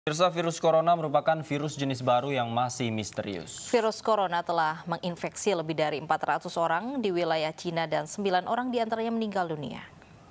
Pemirsa, virus corona merupakan virus jenis baru yang masih misterius. Virus corona telah menginfeksi lebih dari 400 orang di wilayah Cina dan 9 orang diantaranya meninggal dunia.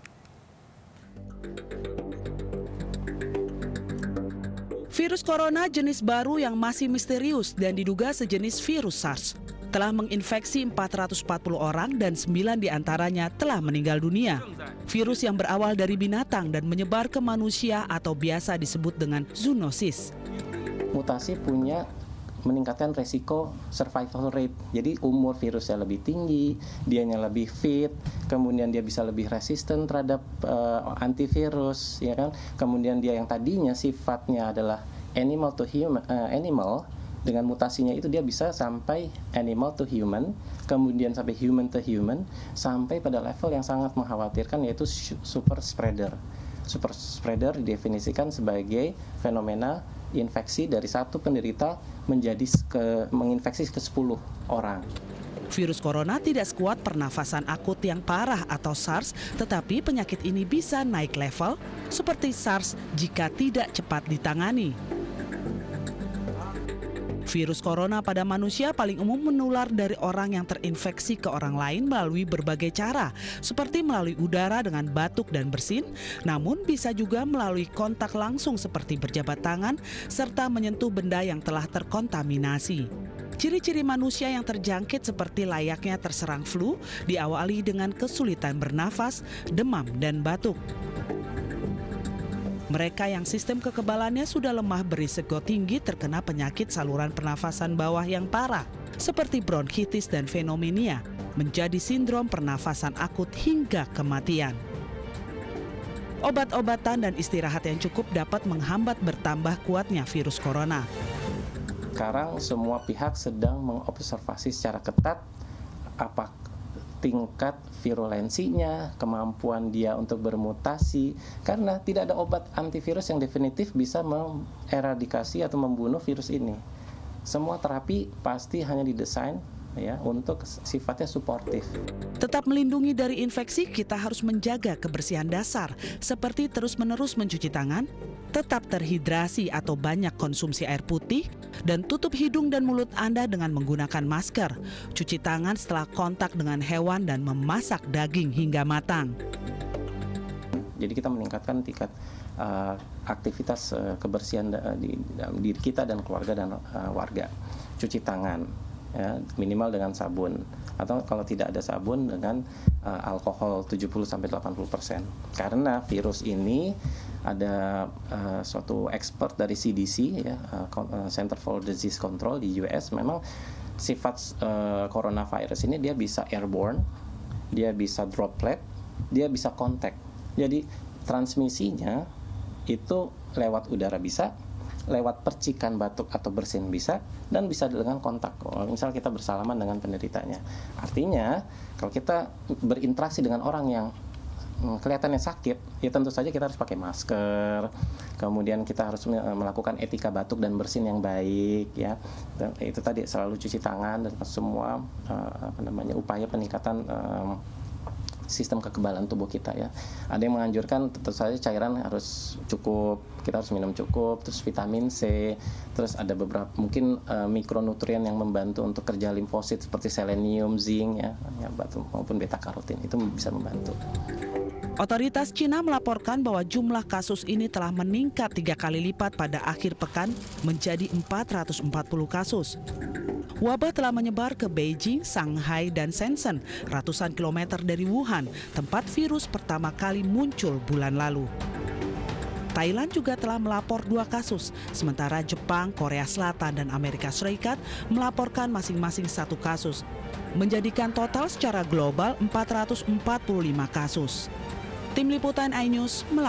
Virus corona jenis baru yang masih misterius dan diduga sejenis virus SARS telah menginfeksi 440 orang dan 9 diantaranya telah meninggal dunia. Virus yang berawal dari binatang dan menyebar ke manusia atau biasa disebut dengan zoonosis. Mutasi punya meningkatkan resiko survival rate. Jadi umur virusnya lebih tinggi, dianya lebih fit, kemudian dia bisa lebih resisten terhadap antivirus, ya kan? Kemudian dia yang tadinya sifatnya adalah animal to human, dengan mutasinya itu dia bisa sampai animal to human, kemudian sampai human to human, sampai pada level yang sangat mengkhawatirkan yaitu super spreader. Super spreader didefinisikan sebagai fenomena infeksi dari satu penderita menginfeksi ke 10 orang. Virus corona tidak sekuat pernafasan akut yang parah atau SARS, tetapi penyakit ini bisa naik level seperti SARS jika tidak cepat ditangani. Virus corona pada manusia paling umum menular dari orang yang terinfeksi ke orang lain melalui berbagai cara, seperti melalui udara dengan batuk dan bersin, namun bisa juga melalui kontak langsung seperti berjabat tangan, serta menyentuh benda yang telah terkontaminasi. Ciri-ciri manusia yang terjangkit seperti layaknya terserang flu, diawali dengan kesulitan bernafas, demam, dan batuk. Mereka yang sistem kekebalannya sudah lemah berisiko tinggi terkena penyakit saluran pernafasan bawah yang parah, seperti bronkitis dan pneumonia, menjadi sindrom pernafasan akut hingga kematian. Obat-obatan dan istirahat yang cukup dapat menghambat bertambah kuatnya virus corona. Sekarang semua pihak sedang mengobservasi secara ketat apa tingkat virulensinya, kemampuan dia untuk bermutasi, karena tidak ada obat antivirus yang definitif bisa mengeradikasi atau membunuh virus ini. Semua terapi pasti hanya didesain untuk sifatnya suportif. Tetap melindungi dari infeksi, kita harus menjaga kebersihan dasar, seperti terus-menerus mencuci tangan, tetap terhidrasi atau banyak konsumsi air putih, dan tutup hidung dan mulut Anda dengan menggunakan masker. Cuci tangan setelah kontak dengan hewan dan memasak daging hingga matang. Jadi kita meningkatkan tingkat aktivitas kebersihan di diri kita dan keluarga dan warga. Cuci tangan, minimal dengan sabun, atau kalau tidak ada sabun dengan alkohol 70-80%. Karena virus ini ada suatu expert dari CDC, Center for Disease Control di US, memang sifat coronavirus ini dia bisa airborne, dia bisa droplet, dia bisa kontak. Jadi transmisinya itu lewat udara bisa, lewat percikan batuk atau bersin bisa, dan bisa dengan kontak. Misal kita bersalaman dengan penderitanya. Artinya kalau kita berinteraksi dengan orang yang kelihatannya sakit, ya tentu saja kita harus pakai masker. Kemudian kita harus melakukan etika batuk dan bersin yang baik, ya. Dan itu tadi selalu cuci tangan dan semua upaya peningkatan sistem kekebalan tubuh kita, ya. Ada yang menganjurkan tentu saja cairan harus cukup, kita harus minum cukup, terus vitamin C, terus ada beberapa mungkin mikronutrien yang membantu untuk kerja limfosit seperti selenium, zinc, batu maupun beta karotin, itu bisa membantu. Otoritas Cina melaporkan bahwa jumlah kasus ini telah meningkat 3 kali lipat pada akhir pekan menjadi 440 kasus. Wabah telah menyebar ke Beijing, Shanghai, dan Shenzhen, ratusan kilometer dari Wuhan, tempat virus pertama kali muncul bulan lalu. Thailand juga telah melapor 2 kasus, sementara Jepang, Korea Selatan, dan Amerika Serikat melaporkan masing-masing 1 kasus, menjadikan total secara global 445 kasus. Tim Liputan iNews